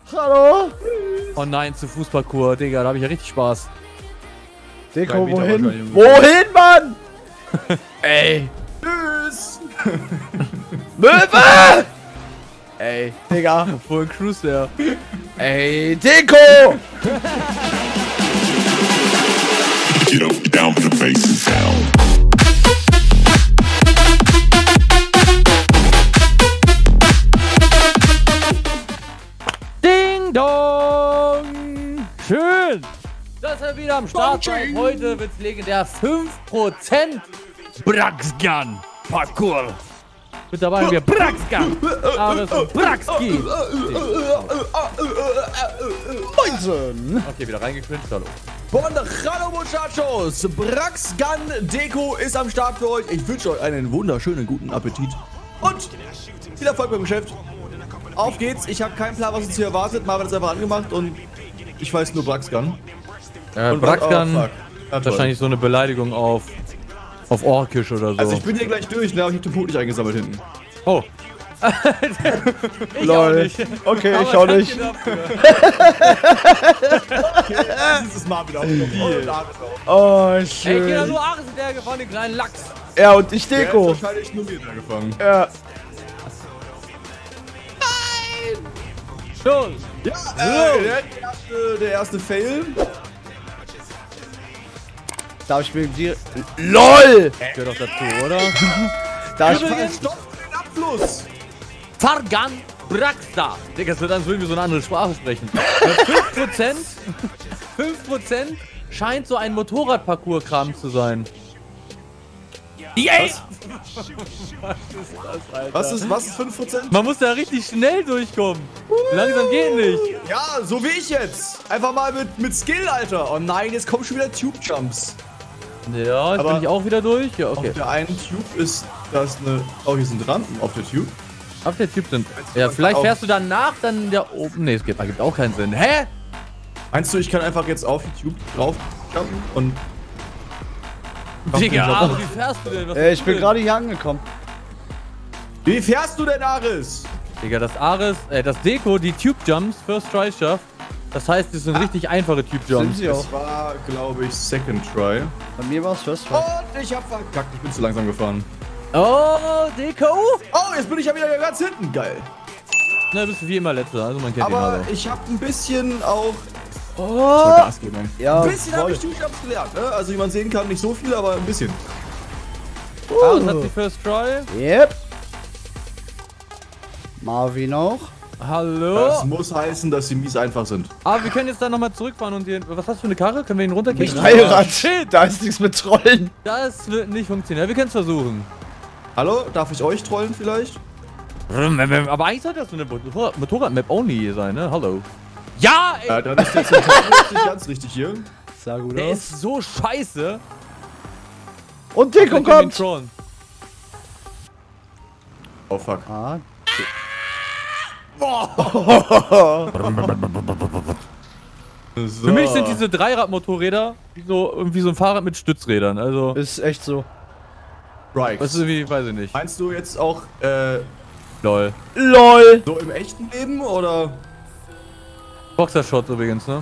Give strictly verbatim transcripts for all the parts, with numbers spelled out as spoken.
Hallo? Oh nein, zu Fußballkur, Digga, da habe ich ja richtig Spaß. Deko, wohin? Wohin, Mann? Ey. Tschüss. Möwe! Ey, Digga. Wohin cruise der? Ey, Deko! Get up, get down, put the bass down. Ding dong! Schön! Das ist wieder am Start sein. Heute wird's legendär fünf Prozent Braxgun Parkour. Mit dabei haben wir Braxgun. Ares und Braxki. neunzehn. Okay, wieder reingekriegt. Hallo. Hallo Muchachos! Braxgun Deko ist am Start für euch. Ich wünsche euch einen wunderschönen guten Appetit. Und viel Erfolg beim Geschäft. Auf geht's. Ich habe keinen Plan, was uns hier erwartet. Marvin hat es einfach angemacht und ich weiß nur Braxgun. Äh, Und Braxgun, oh, fuck. Ja, wahrscheinlich so eine Beleidigung auf, auf Orkisch oder so. Also ich bin hier gleich durch, ne? Aber ich hab den Punkt nicht eingesammelt hinten. Oh. ich Lol. auch nicht. Okay, Aber ich auch danke nicht. dafür. Okay, dieses Mal wieder auf. Oh, Ey, schön. Kinder, nur Ares und der gefangen, den kleinen Lachs. Ja, und ich Der Deko. ist wahrscheinlich nur mir da gefangen. Ja. Schon. Ja, äh, der, erste, der erste Fail. Darf ich mir die... LOL! Gehört doch dazu, oder? Darf ich... Übrigens, stopp den Abfluss! Fargan Braxta. Digga, das wird als würden wir so eine andere Sprache sprechen. fünf Prozent fünf Prozent scheint so ein Motorradparcours-Kram zu sein. Yes! Was ist das, Alter? Was ist, was ist fünf Prozent? Man muss da richtig schnell durchkommen. Langsam geht nicht. Ja, so wie ich jetzt. Einfach mal mit, mit Skill, Alter. Oh nein, jetzt kommen schon wieder Tube-Jumps. Ja, jetzt Aber bin ich auch wieder durch. Ja, okay. Auf der einen Tube ist das eine... Oh, hier sind Rampen auf der Tube. Auf der Typ sind. Ja, vielleicht fährst du danach dann der oben. Ne, es gibt, ergibt auch keinen Sinn. Hä? Meinst du, ich kann einfach jetzt auf die Tube drauf jumpen und... Digga, aber wie fährst du denn? Was Äh, ist ich bin denn? gerade hier angekommen. Wie fährst du denn, Ares? Digga, das Ares, äh, das Deko, die Tube Jumps, First Try schafft. Das heißt, das sind richtig einfache Tube Sind Jumps. sie auch. Das war, glaube ich, Second Try. Bei mir war es First Try. Und ich hab verkackt, ich bin zu langsam gefahren. Oh, Deko! Oh, jetzt bin ich ja wieder ganz hinten, geil. Na, bist du wie immer letzter, also man kennt ihn Aber also. ich hab ein bisschen auch... Oh! Gas geben. Ja, Ein bisschen habe voll. ich Tube-Jumps gelernt, ne? Also wie man sehen kann, nicht so viel, aber ein bisschen. Ares hat die First Try. Yep. Marvin auch. Hallo. Das muss heißen, dass sie mies einfach sind. Aber wir können jetzt da nochmal zurückfahren und hier. Was hast du für eine Karre? Können wir ihn runterkicken? Dreirad. Da ist nichts mit Trollen. Das wird nicht funktionieren. Wir können es versuchen. Hallo, darf ich euch trollen vielleicht? Aber eigentlich sollte das so eine Motor- Motorrad-Map only sein, ne? Hallo. Ja, ey! Ja, dann ist der Zentrum nicht ganz richtig hier. Sah gut Der aus. ist so scheiße. Und Deko Wir können ihn kommt. trollen. Oh fuck. Ah, So. Für mich sind diese Dreirad-Motorräder wie so, irgendwie so ein Fahrrad mit Stützrädern. Also, ist echt so. Strikes. das ist irgendwie, weiß ich nicht. Meinst du jetzt auch äh, Lol. LOL. so im echten Leben oder? Boxershot übrigens, ne?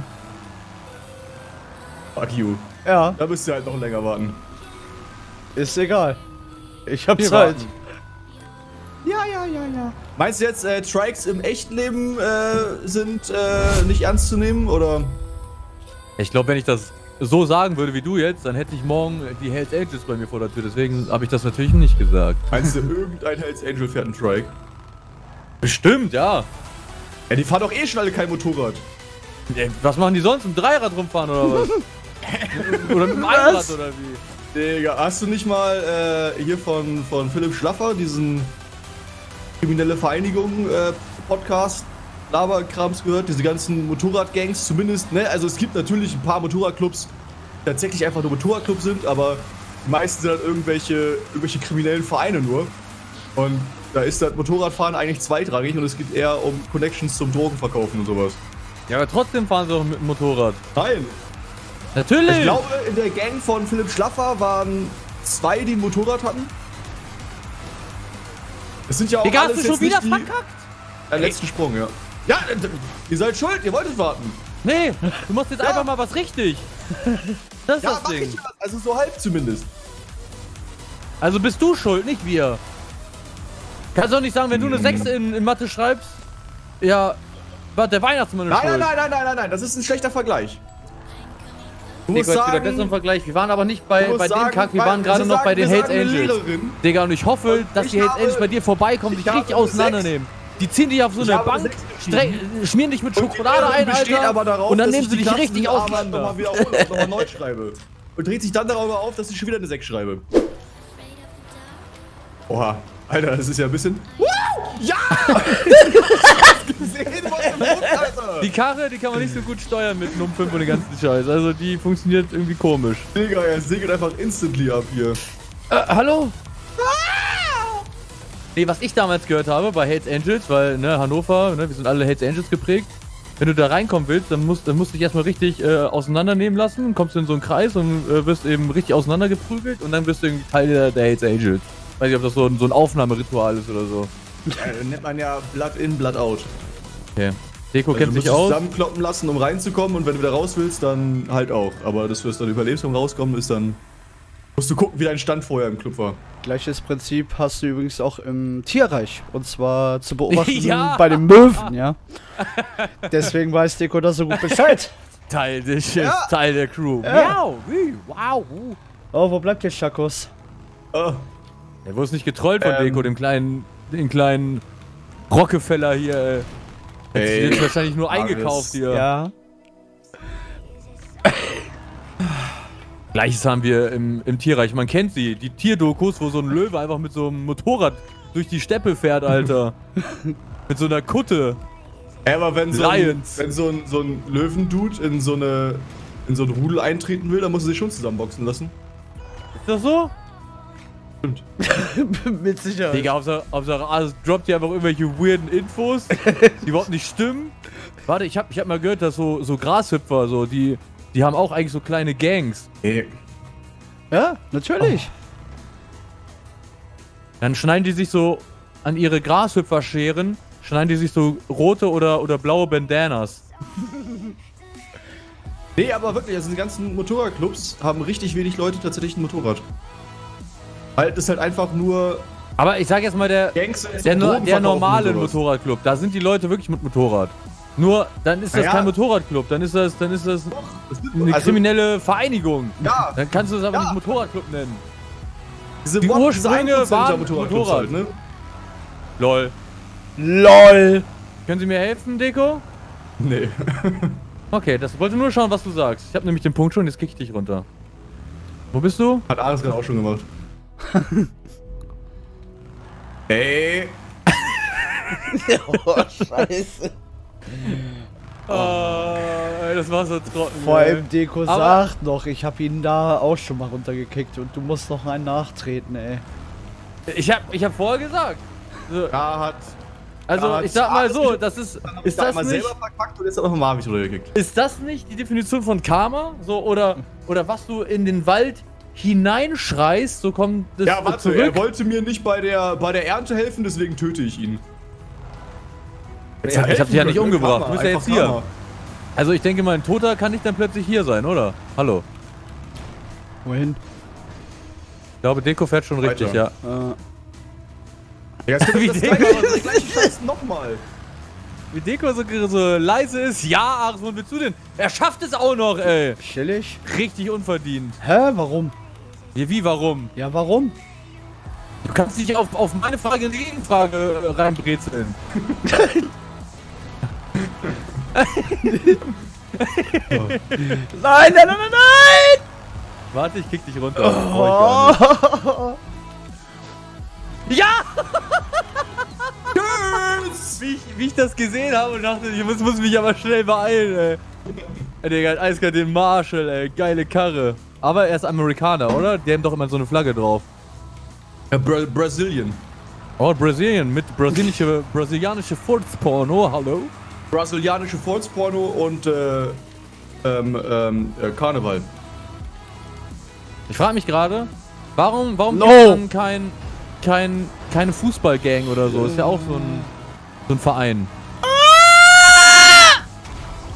Fuck you. Ja, Da müsst ihr halt noch länger warten. ist egal. Ich hab Wir Zeit. warten. Ja, ja, ja, ja. Meinst du jetzt, äh, Trikes im echten Leben äh, sind äh, nicht ernst zu nehmen oder? Ich glaube, wenn ich das so sagen würde wie du jetzt, dann hätte ich morgen die Hells Angels bei mir vor der Tür. Deswegen habe ich das natürlich nicht gesagt. Meinst du, irgendein Hells Angel fährt einen Trike? Bestimmt, ja. Ja, die fahren doch eh schon alle kein Motorrad. Ey, was machen die sonst? Im Dreirad rumfahren oder was? Oder mit dem Einrad oder wie? Digga, hast du nicht mal äh, hier von, von Philipp Schlaffer diesen kriminelle Vereinigung äh, Podcast Laberkrams gehört? Diese ganzen Motorradgangs zumindest, ne? Also es gibt natürlich ein paar Motorradclubs, die tatsächlich einfach nur Motorradclubs sind, aber die meisten sind halt irgendwelche, irgendwelche kriminellen Vereine nur. Und da ist das Motorradfahren eigentlich zweitrangig und es geht eher um Connections zum Drogenverkaufen und sowas. Ja, aber trotzdem fahren sie auch mit dem Motorrad. Nein! Natürlich! Ich glaube, in der Gang von Philipp Schlaffer waren zwei, die ein Motorrad hatten. Es sind ja auch Digga, hast alles du schon jetzt wieder nicht die, verkackt? Der letzte Sprung, ja. Ja, ihr seid schuld, ihr wolltet warten. Nee, du machst jetzt Ja. einfach mal was richtig. Das ist Ja, das mach Ding. ich ja. Also so halb zumindest. Also bist du schuld, nicht wir. Kannst doch nicht sagen, wenn du eine sechs in, in Mathe schreibst, ja, war der Weihnachtsmann Nein, schuld. nein, nein, nein, nein, nein, nein, das ist ein schlechter Vergleich. Du Nico, musst jetzt wieder sagen, besseren Vergleich. Wir waren aber nicht bei, du musst bei dem sagen, Kack, wir weil- waren gerade sie noch sagen- bei den wir Hells sagen eine Angels. Lehrerin. Digga, und ich hoffe, dass Ich die Hells habe- Angels bei dir vorbeikommen, ich dich richtig habe auseinandernehmen. Die ziehen dich auf so Ich eine habe Bank, eine sechs stre- schmieren dich mit Und die Schokolade Lehrerin ein, besteht Alter, aber darauf, und dann dass nehmen ich sie die dich richtig Klassenarbeit nochmal auseinander. wiederhole und nochmal neu schreibe. Und dreht sich dann darüber auf, dass ich schon wieder eine sechs schreibe. Oha, Alter, das ist ja ein bisschen... Wow! Ja! gesehen, was im Mund, Alter! Die Karre, die kann man nicht so gut steuern mit Num fünf und den ganzen Scheiß. Also die funktioniert irgendwie komisch. Digga, er segelt einfach instantly ab hier. Äh, hallo? Nee, was ich damals gehört habe bei Hells Angels, weil, ne, Hannover, ne, wir sind alle Hells Angels geprägt. Wenn du da reinkommen willst, dann musst, dann musst du dich erstmal richtig äh, auseinandernehmen lassen, kommst in so einen Kreis und äh, wirst eben richtig auseinandergeprügelt und dann bist du irgendwie Teil der, der Hells Angels. Weiß nicht, ob das so ein, so ein Aufnahmeritual ist oder so. Ja, dann nennt man ja Blood in, Blood out. Okay. Deko Also kennt du sich musst dich aus. zusammenkloppen lassen, um reinzukommen, und wenn du wieder raus willst, dann halt auch. Aber dass du es dann überlebst und rauskommen, ist dann... Musst du gucken, wie dein Stand vorher im Club war. Gleiches Prinzip hast du übrigens auch im Tierreich. Und zwar zu beobachten Ja. bei den Möwen, ja. Deswegen weiß Deko da so gut Bescheid. Teil des Ja. Schiffs, Teil der Crew. Ja. Miau, wie, wow. uh. Oh, wo bleibt der Schakos? Oh, Der wurde nicht getrollt von Ähm. Deko, dem kleinen, den kleinen Rockefeller hier. Äh. Hat sich Ey. jetzt wahrscheinlich nur Marius. eingekauft hier. Ja. Gleiches haben wir im, im Tierreich. Man kennt sie, die Tierdokus, wo so ein Löwe einfach mit so einem Motorrad durch die Steppe fährt, Alter. Mit so einer Kutte. Ey, aber wenn so ein, Lions. wenn so ein, so ein Löwendude in so eine in so ein Rudel eintreten will, dann muss er sich schon zusammenboxen lassen. Ist das so? Stimmt. Mit Sicherheit. Digga, Hauptsache, Hauptsache ah, es droppt hier einfach irgendwelche weirden Infos, die überhaupt nicht stimmen. Warte, ich hab, ich hab mal gehört, dass so, so Grashüpfer, so, die, die haben auch eigentlich so kleine Gangs. Ey. Ja, natürlich. Dann schneiden die sich so an ihre Grashüpferscheren, schneiden die sich so rote oder, oder blaue Bandanas. Nee, aber wirklich, also die ganzen Motorradclubs haben richtig wenig Leute tatsächlich ein Motorrad. Halt, ist halt einfach nur Aber ich sag jetzt mal, der, Gangs. der, no, Drogen der verkaufen normale und sowas. Motorradclub, da sind die Leute wirklich mit Motorrad. Nur, dann ist das Naja. kein Motorradclub, dann ist das, dann ist das Das wird- eine also, kriminelle Vereinigung. Ja, Dann kannst du es aber Ja. nicht Motorradclub nennen. diese die Mod- Ursprünge diese ein Prozent waren der Motorradclubs Motorrad. halt, ne? Lol. LOL. Können Sie mir helfen, Deko? Nee. Okay, das wollte nur schauen, was du sagst. Ich habe nämlich den Punkt schon, jetzt kick ich dich runter. Wo bist du? Hat Ares gerade auch schon gemacht. Ey. Oh, scheiße. Oh, das war so trocken. Vor ey. allem Deko Aber- sagt noch, ich hab ihn da auch schon mal runtergekickt und du musst noch einen nachtreten, ey. Ich hab, ich hab vorher gesagt. So, Da hat. also, Ja, ich sag mal alles so, nicht- das ist. Ist Ist da das einmal nicht. selber verkackt und jetzt hat noch Marvin runtergekickt. Ist das nicht die Definition von Karma? So, oder, oder was du in den Wald hineinschreist, so kommt das Ja, warte, zurück. er wollte mir nicht bei der, bei der Ernte helfen, deswegen töte ich ihn. Ich hab- ich hab dich ja nicht helfen können, umgebracht, Karma, du bist ja einfach jetzt hier. Karma. Also ich denke mal, ein Toter kann nicht dann plötzlich hier sein, oder? Hallo. Wohin? Ich glaube, Deko fährt schon richtig, Weiter. ja. Äh, Ja, jetzt Wie das Deko. gleiche, aber das gleiche Scheiß nochmal. Wie Deko so, so leise ist, ja, Ares, wo willst du denn? Er schafft es auch noch, ey. chillig. Richtig unverdient. Hä, warum? Wie, wie warum? Ja, warum? Du kannst nicht auf, auf meine Frage eine Gegenfrage äh, reinbrezeln. Nein, nein, nein, nein, nein! Warte, ich kick dich runter. Oh. Ja! wie, ich, wie ich das gesehen habe und dachte, ich muss, muss mich aber schnell beeilen, ey. Ey, Digga, hat eiskalt den Marshall, ey. Geile Karre. Aber er ist Amerikaner, oder? Die haben doch immer so eine Flagge drauf. Äh, Bra Brasilien. Oh, Brasilien mit brasilianische, brasilianische Furzporno, hallo? Brasilianische Volksporno und äh, ähm, ähm, äh, Karneval. Ich frage mich gerade, warum, warum No. gibt's dann kein, kein, keine Fußballgang oder so? Ist ja auch so ein, so ein Verein.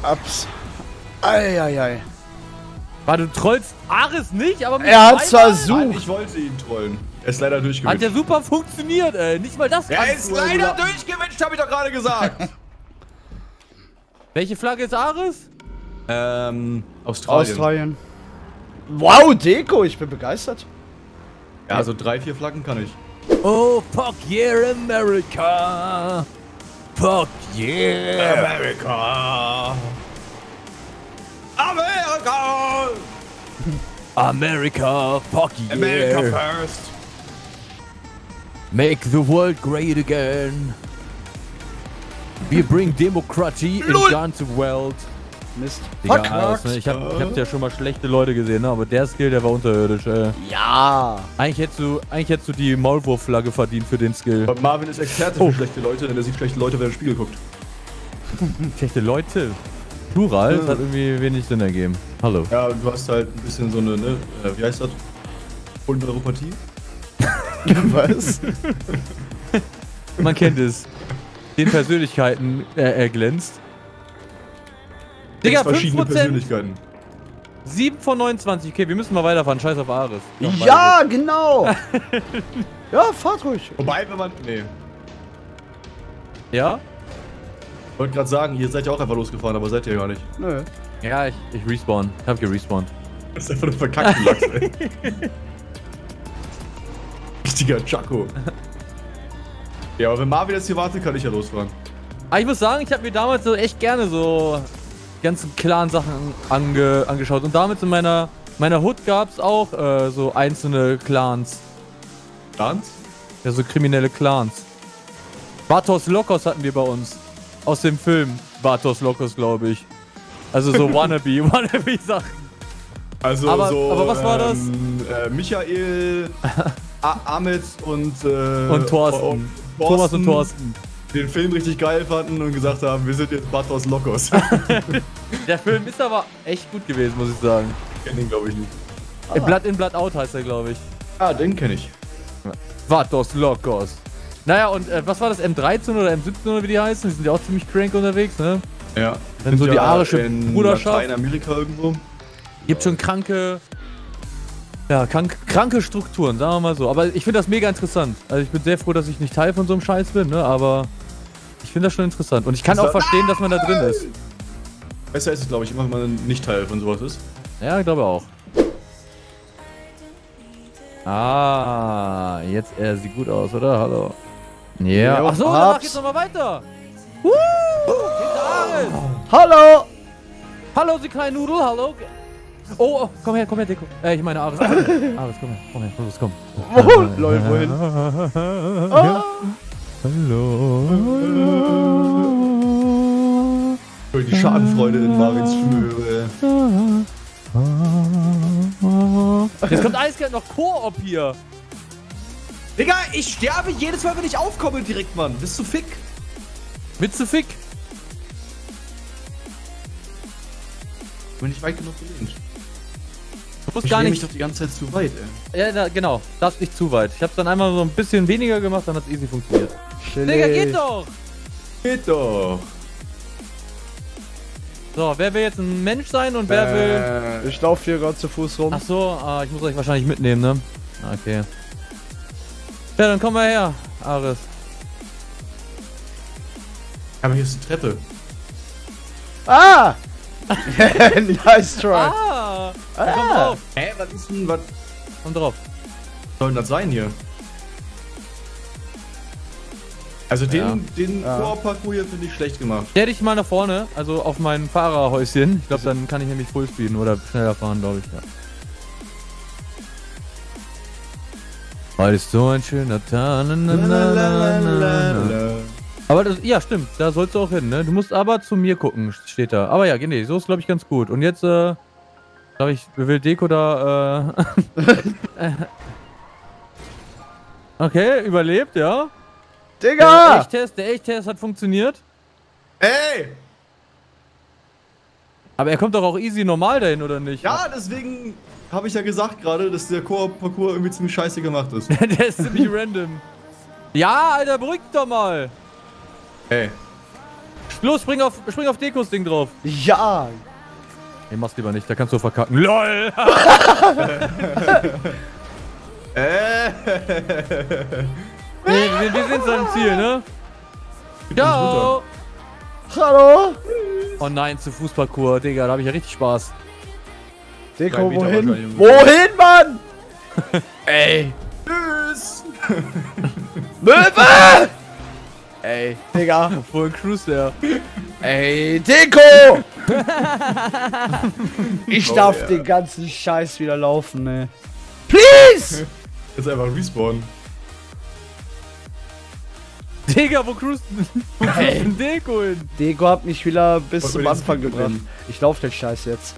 Ups. Eieiei. War du trollst Ares nicht, aber mit Er hat zweimal? versucht. Nein, ich wollte ihn trollen. Er ist leider durchgewitscht. Hat ja super funktioniert, ey. Nicht mal das Er kannst ist du, leider Bruder. durchgewitscht, hab ich doch gerade gesagt. Welche Flagge ist Ares? ähm, Australien. Australien. Wow, Deko, ich bin begeistert. Ja, also drei, vier Flaggen kann ich. Oh, fuck yeah, America. Fuck yeah. America. America. America, fuck yeah. America first. Make the world great again. Wir bringen Demokratie in Lol. ganze Welt. Mist. Digga, Fuck. Ares, ne? Ich hab, ich hab ja schon mal schlechte Leute gesehen, ne? Aber der Skill, der war unterirdisch, ey. Ja. Eigentlich hättest du, eigentlich hättest du die Maulwurf-Flagge verdient für den Skill. Und Marvin ist Experte Oh. für schlechte Leute, denn er sieht schlechte Leute, wenn er in den Spiegel guckt. Schlechte Leute. Plural, das hat irgendwie wenig Sinn ergeben. Hallo. Ja, und du hast halt ein bisschen so eine, ne, äh, wie heißt das? Polyneuropathie? Was? Man kennt es. Den Persönlichkeiten äh, er glänzt. Digga, Sechs verschiedene fünf Prozent. Persönlichkeiten. sieben von neunundzwanzig. Okay, wir müssen mal weiterfahren. Scheiß auf Ares. Noch Ja, genau. Ja, fahrt ruhig. Wobei, wenn man, nee. weiter. Ja? Ich wollte gerade sagen, ihr seid ja auch einfach losgefahren, aber seid ihr ja gar nicht. Nö. Ja, ich, ich respawn. Ich hab gerespawnt. Das ist einfach ein verkackter Lachs, ey. Richtiger Chaco. Ja, aber wenn Marvin jetzt hier wartet, kann ich ja losfahren. Aber ich muss sagen, ich habe mir damals so echt gerne so die ganzen Clan-Sachen ange angeschaut. Und damals in meiner, meiner Hood gab's auch äh, so einzelne Clans. Clans? Ja, so kriminelle Clans. Vatos Locos hatten wir bei uns. Aus dem Film Vatos Locos, glaube ich. Also so Wannabe, Wannabe-Sachen. Also Aber- so, aber was war das? ähm, Äh, Michael, A Ahmed und, äh, Und Thorsten. oh, Thomas und Thorsten. Den Film richtig geil fanden und gesagt haben, wir sind jetzt Batos Locos. Der Film ist aber echt gut gewesen, muss ich sagen. Ich kenn den, glaube ich, nicht. Ah. Blood in, Blood out heißt er, glaube ich. Ah, den kenne ich. Vatos Locos. Naja, und äh, was war das? M dreizehn oder M siebzehn oder wie die heißen? Die sind ja auch ziemlich crank unterwegs, ne? Ja. Wenn so Sind die ja arische in Bruderschaft. Lateinamerika irgendwo. Gibt schon kranke. Ja, krank, kranke Strukturen, sagen wir mal so. Aber ich finde das mega interessant. Also ich bin sehr froh, dass ich nicht Teil von so einem Scheiß bin, ne? Aber ich finde das schon interessant. Und ich kann Ist auch das- verstehen, dass man da drin ist. Besser ist es, glaube ich, immer, wenn man nicht Teil von sowas ist. Ja, ich glaube auch. Ah, jetzt er sieht gut aus, oder? Hallo. Ja. Jo, Ach so, dann hab's. mach jetzt nochmal weiter. Woo! Hinter Ares. Hallo. Hallo, Sie kleine Nudel, hallo. Oh, oh, komm her, komm her, Deko. Äh, ich meine Ares. Ares, komm her, komm her, los, komm. Oh, lol, wohin? Ah. Hallo. Ich will die Schadenfreude in Marvins Stimme höre. Jetzt kommt eiskalt noch Koop hier. Digga, ich sterbe jedes Mal, wenn ich aufkomme direkt, Mann. Bist du fick? Mit zu fick. Bin ich weit genug gelehnt. Du musst Ich gar lehne nicht. mich doch die ganze Zeit zu weit, ey. Ja, da, genau. Darfst nicht zu weit. Ich hab's dann einmal so ein bisschen weniger gemacht, dann hat's easy funktioniert. Digga, geht doch! Geht doch. So, wer will jetzt ein Mensch sein und wer will. Äh, ich laufe hier gerade zu Fuß rum. Ach so, ah, ich muss euch wahrscheinlich mitnehmen, ne? Okay. Ja, dann komm mal her, Ares. Aber hier ist eine Treppe. Ah! Nice try. Ah! Komm Ah. drauf, Hä, was ist denn, was komm drauf. soll denn das sein hier? Also den, Ja. den Ja. Koop-Parcours hier finde ich schlecht gemacht. Stell dich mal nach vorne, also auf mein Fahrerhäuschen. Ich glaube, dann kann ich nämlich Fullspeeden oder schneller fahren, glaube ich, ja. Heute ist so ein schöner Tag. na, na, na, na, na, na. Aber das, ja, stimmt, da sollst du auch hin, ne? Du musst aber zu mir gucken, steht da. Aber ja, nee, so ist, glaube ich, ganz gut. Und jetzt, äh, glaube ich, will Deko da, äh... okay, überlebt, ja. Der Digga! Echttest, der Echttest hat funktioniert. Ey! Aber er kommt doch auch easy normal dahin, oder nicht? Ja, deswegen habe ich ja gesagt gerade, dass der Koop-Parcours irgendwie ziemlich scheiße gemacht ist. Der ist ziemlich random. Ja, Alter, beruhig dich doch mal. Ey. Los, spring auf, spring auf Dekos Ding drauf. Ja. Nee, mach's lieber nicht, da kannst du verkacken. LOL! Äh. wir, wir, wir sind am Ziel, ne? Ciao! Hallo. Oh nein, zu Fußparcours, Digga, da hab ich ja richtig Spaß. Deko, Drei Meter wohin? wahrscheinlich. Wohin, Mann? Ey! Tschüss! Möwe! Ey, Digga. Wo ein Cruise der? Ey, Deko! Ich Oh, darf ja. den ganzen Scheiß wieder laufen, ne? Please! Jetzt einfach respawnen. Digga, wo cruist wo cruist denn Deko hin? Deko hat mich wieder bis Wollen zum wir den Anfang Speed gebracht. mitnehmen? Ich lauf den Scheiß jetzt.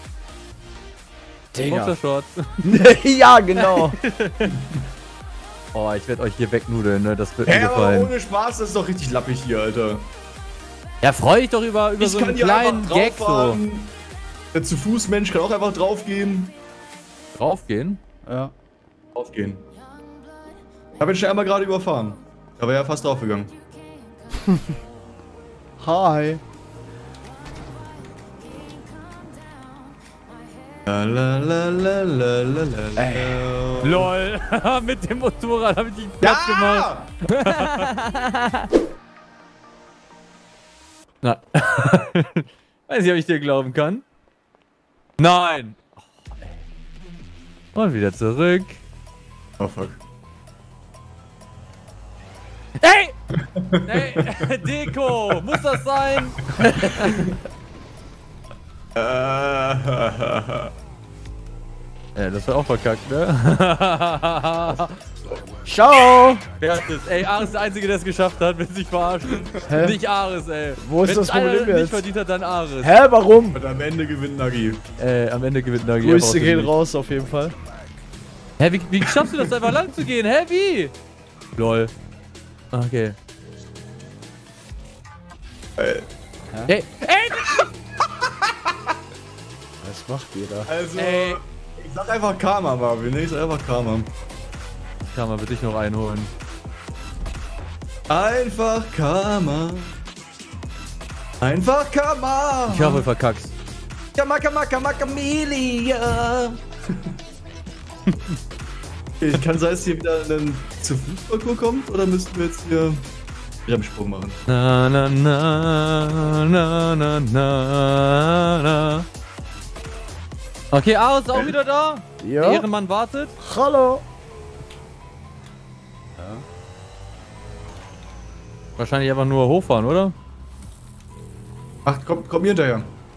Digga. Shorts. Ja, genau. Oh, ich werde euch hier wegnudeln, ne? Das wird mir Hä, aber gefallen. ohne Spaß, das ist doch richtig lappig hier, Alter. Ja, freu dich doch über, über Ich so kann einen hier kleinen einfach Gag so. drauffahren. Der zu Fuß Mensch kann auch einfach draufgehen. Draufgehen? Ja. Draufgehen. Ich habe ihn schon einmal gerade überfahren. Da wäre ja fast draufgegangen. Hi. La la la la la la la. Ey. LOL! Mit dem Motorrad habe ich dich platt gemacht. Ja! Na. Weiß nicht, ob ich dir glauben kann. Nein! Und wieder zurück. Oh fuck. Ey! Ey! Deko! Muss das sein? Äh, Ja, das war auch verkackt, ne? Ciao. Wer hat das? Ey, Ares ist der Einzige, der es geschafft hat, will sich verarschen. Hä? Nicht Ares, ey. Wo ist Wenn das einer Problem nicht jetzt? verdient hat, dann Ares. Hä, warum? und am Ende gewinnt Nagi. Äh, am Ende gewinnt Nagi. Grüße aber gehen nicht. raus auf jeden Fall. Hä, wie, wie schaffst du das einfach lang zu gehen? Hä, wie? Lol. Okay. Äh, Ey, ey, Was macht ihr da? also, Ey. ich sag einfach Karma, Marvin. Ne? Ich sag einfach Karma. kann man bitte dich noch einholen. Einfach Karma. Einfach Karma. Ich hoffe, verkackst. Karma, Karma, Karma, Camelia. Okay, kann sein, dass hier wieder ein zu Fußballkur kommt oder müssten wir jetzt hier Bremssprung machen? Na, na, na, na, na, na, na. Okay, Ares ist auch wieder da. Ja. Der Ehrenmann wartet. Hallo. Wahrscheinlich einfach nur hochfahren, oder? Ach, komm, komm mir hinterher.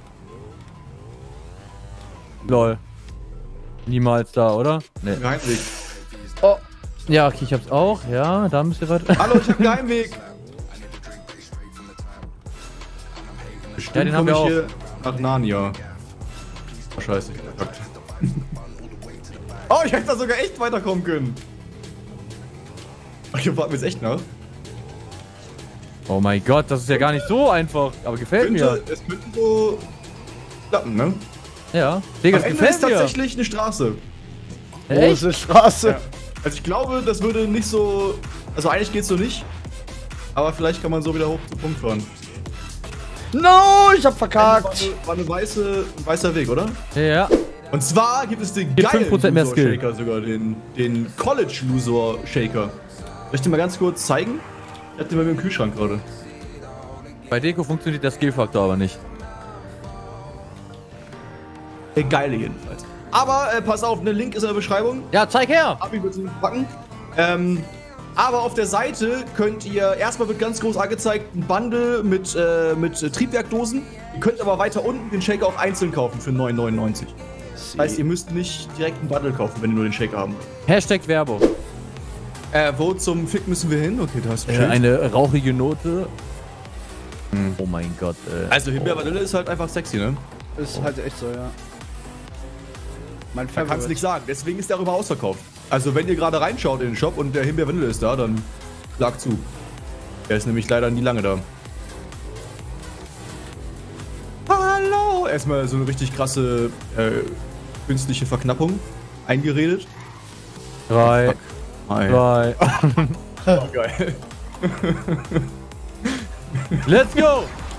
Lol. Niemals da, oder? Nee. Geheimweg. Oh. Ja, okay, ich hab's auch. Ja, da müsst ihr weiter. Hallo, ich hab einen Geheimweg. Ja, den haben wir komm auch. ich hier nach Narnia. Oh, scheiße, ich hab verkackt. Oh, ich hätte da sogar echt weiterkommen können. Ach, hier warten wir jetzt echt nach. Oh mein Gott, das ist ja gar nicht so einfach. Aber gefällt mir. Könnte, es könnte so klappen, ne? Ja. Digga, Am das Ende gefällt ist mir. tatsächlich eine Straße. Echt? Große Straße. Ja. Also ich glaube, das würde nicht so... Also eigentlich geht's so nicht. Aber vielleicht kann man so wieder hoch zum Punkt fahren. No, ich hab War verkackt. eine, war eine weiße, ein weißer Weg, oder? Ja. Und zwar gibt es den Gibt geilen fünf Prozent mehr Lusor Skill. Shaker sogar, den, den College Lusor Shaker. Soll ich dir mal ganz kurz zeigen? Ich hab den bei mir im Kühlschrank gerade. Bei Deko funktioniert der Skill-Faktor aber nicht. Der geile jedenfalls. Aber äh, pass auf, ne Link ist in der Beschreibung. Ja, zeig her! Abi wird es packen. Ähm, aber auf der Seite könnt ihr, erstmal wird ganz groß angezeigt, ein Bundle mit, äh, mit äh, Triebwerkdosen. Ihr könnt aber weiter unten den Shaker auch einzeln kaufen für neun neunundneunzig. Das heißt, ihr müsst nicht direkt einen Bundle kaufen, wenn ihr nur den Shaker haben wollt. Hashtag Werbung. Äh, wo zum Fick müssen wir hin? Okay, da hast du Äh, Schild. eine rauchige Note. Oh mein Gott, äh. Also Himbeer-Vanille ist halt einfach sexy, ne? Ist halt echt so, ja. Mein Man kann es Favorite. nicht sagen, deswegen ist der darüber ausverkauft. Also wenn ihr gerade reinschaut in den Shop und der Himbeer-Vanille ist da, dann schlag zu. Der ist nämlich leider nie lange da. Hallo! Erstmal so eine richtig krasse äh, künstliche Verknappung eingeredet. Drei, Hi. zwei. Oh, geil. Let's go!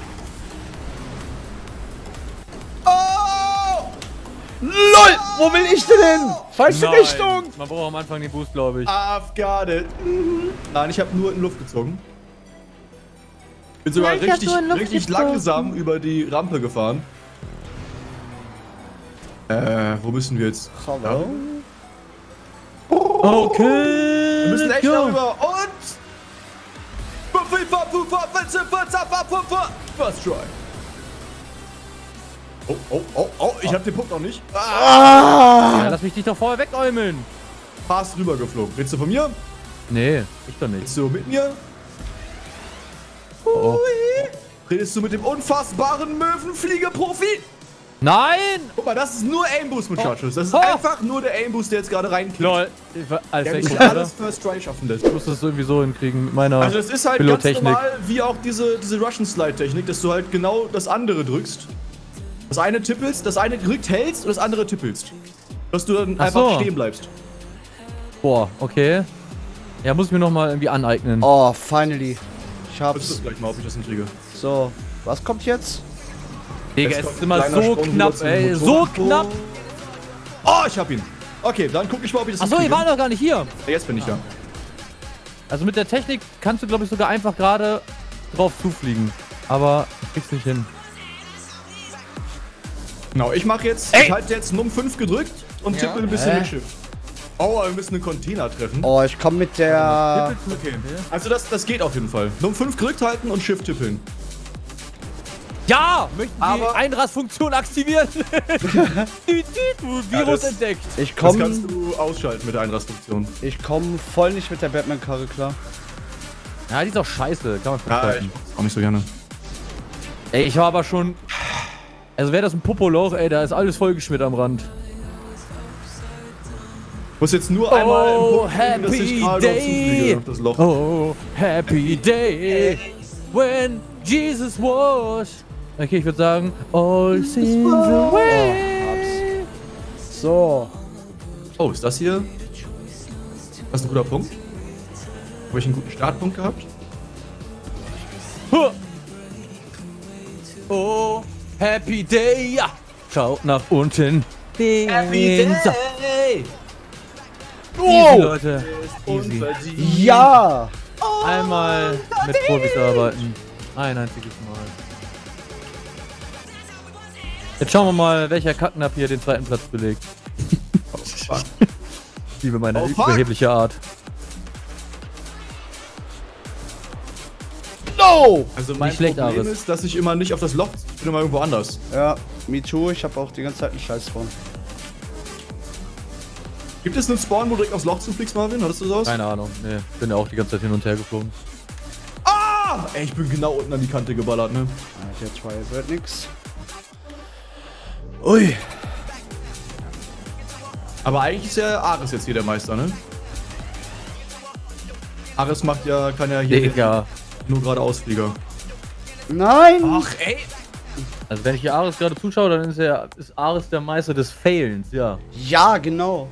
LOL! Wo will ich denn hin? Falsche Nein. Richtung! Man braucht am Anfang den Boost, glaube ich. I've got it. Nein, ich habe nur in Luft gezogen. Bin sogar Nein, ich hab richtig, nur in Luft richtig gezogen. langsam über die Rampe gefahren. Äh, wo müssen wir jetzt? Hallo? Okay. Wir müssen echt ja. darüber und... First try. Oh, oh, oh, oh, ich hab den Punkt noch nicht. Ah, Ja, lass mich dich doch vorher wegäumeln. fast rübergeflogen. Redest du von mir? Nee, ich doch nicht. Redest du mit mir? Oh. Redest du mit dem unfassbaren Möwenflieger-Profi? Nein! Guck mal, das ist nur Aimboost, Muchachos. Das ist Oh. einfach nur der Aimboost, der jetzt gerade reinklickt. Lol. Ich war- Als Der mich Wechsel, alles oder? First Try schaffen lässt. Ich muss das irgendwie so hinkriegen mit meiner Also es ist halt ganz Pilotechnik. normal, wie auch diese, diese Russian Slide-Technik, dass du halt genau das andere drückst. Das eine tippelst, das eine gedrückt hältst und das andere tippelst. Dass du dann Ach einfach so. stehen bleibst. Boah, okay. Ja, muss ich mir nochmal irgendwie aneignen. Oh, finally. Ich Ich hab's. das gleich mal, ob ich das hinkriege. So, was kommt jetzt? Digga, Jetzt es kommt ist immer ein kleiner so Sprung knapp, rüber zum ey. So Motorrad. knapp. Oh, ich hab ihn. Okay, dann guck ich mal, ob ich das Achso, ihr hinkriege. wart noch gar nicht hier. Ja, jetzt bin ich da. Also mit der Technik kannst du, glaube ich, sogar einfach gerade drauf zufliegen. Aber ich krieg's nicht hin. Genau, ich mache jetzt, Ey. ich halte jetzt Num fünf gedrückt und tippe ein bisschen Hä? mit Schiff. Oh, wir müssen einen Container treffen. Oh, ich komm mit der... Okay. Also das, das geht auf jeden Fall. Num fünf gedrückt halten und Shift tippeln. Ja! Möchten die Aber- Einrastfunktion aktivieren? Düt, düt, Ja, Virus das- entdeckt. Ich Das kannst komm... du ausschalten mit der Einrastfunktion. Ich komm voll nicht mit der Batman-Karre klar. Ja, die ist auch scheiße. Kann man Ja, verstehen. ich auch nicht so gerne. Ey, ich war aber schon... Also wäre das ein Popoloch, ey, da ist alles vollgeschmiert am Rand. Ich muss jetzt nur einmal im Oh, Punkt kriegen, dass ich happy gerade dort zufliege day. auf das Loch. Oh, happy day when Jesus was... Okay, ich würde sagen, all sins away. So. Oh, ist das hier? Das ist ein guter Punkt. Habe ich einen guten Startpunkt gehabt? Huh. Oh, happy day, ja. Schaut nach unten. Den Sa- Easy, Leute. Easy. Ja! Einmal mit Profis arbeiten. Ein einziges Mal. Jetzt schauen wir mal, welcher Kacknapp hier den zweiten Platz belegt. Fuck. Ich liebe meine Oh, fuck. überhebliche Art. No! Also mein Nicht schlecht, Problem Aris. ist, dass ich immer nicht auf das Loch, ich bin immer irgendwo anders. Ja, me too. Ich hab auch die ganze Zeit einen Scheiß von. Gibt es einen Spawn, wo du direkt aufs Loch zufliegst, Marvin? Hattest du sowas? Keine Ahnung. Nee, bin ja auch die ganze Zeit hin und her geflogen. Ah! Ey, ich bin genau unten an die Kante geballert, ne? Ah, der Trial wird nix. Ui. Aber eigentlich ist ja Ares jetzt hier der Meister, ne? Ares macht ja, kann ja hier Digga. nur geradeausflieger. Nein! Ach, ey! Also wenn ich hier Ares gerade zuschaue, dann ist, er, ist Ares der Meister des Failens, ja. Ja, genau.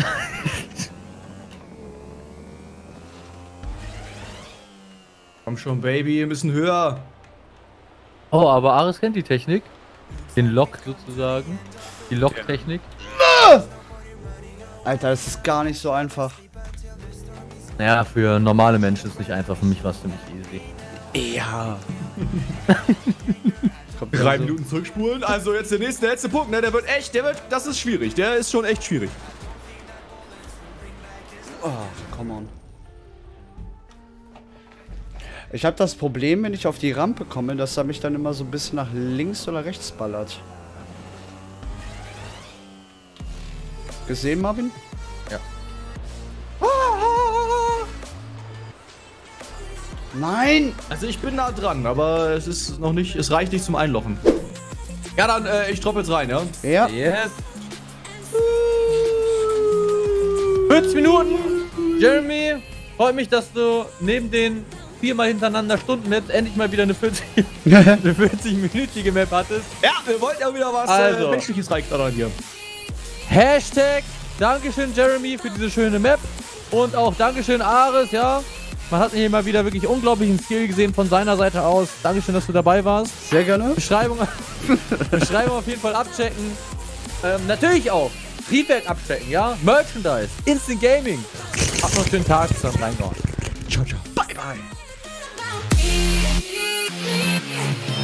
Komm schon, Baby, ein bisschen höher. Oh, aber Ares kennt die Technik. Den Lock sozusagen. Die Lock-Technik. Alter, das ist gar nicht so einfach. Naja, für normale Menschen ist es nicht einfach. Für mich war es ziemlich easy. Ja. Drei Minuten zurückspulen. Also jetzt der nächste, der letzte Punkt, ne? Der wird echt, der wird, das ist schwierig. Der ist schon echt schwierig. Oh, come on. Ich habe das Problem, wenn ich auf die Rampe komme, dass er mich dann immer so ein bisschen nach links oder rechts ballert. Gesehen, Marvin? Ja. Nein! Also ich bin nah dran, aber es ist noch nicht, es reicht nicht zum Einlochen. Ja, dann, äh, ich droppe jetzt rein, ja? Ja. Yes. vierzig Minuten. Jeremy, freut mich, dass du neben den viermal hintereinander Stunden-Maps endlich mal wieder eine vierzig-minütige Map hattest. Ja, wir wollten ja wieder was Also. äh, Menschliches reinknattern hier. Hashtag Dankeschön Jeremy für diese schöne Map. Und auch Dankeschön Ares, ja. Man hat hier mal wieder wirklich unglaublichen Skill gesehen von seiner Seite aus. Dankeschön, dass du dabei warst. Sehr gerne. Beschreibung, Beschreibung auf jeden Fall abchecken. Ähm, natürlich auch. Triebwerk abstecken, ja? Merchandise. Instant Gaming. Habt noch einen schönen Tag. Zusammen reingehauen. Ciao, ciao. Bye, bye.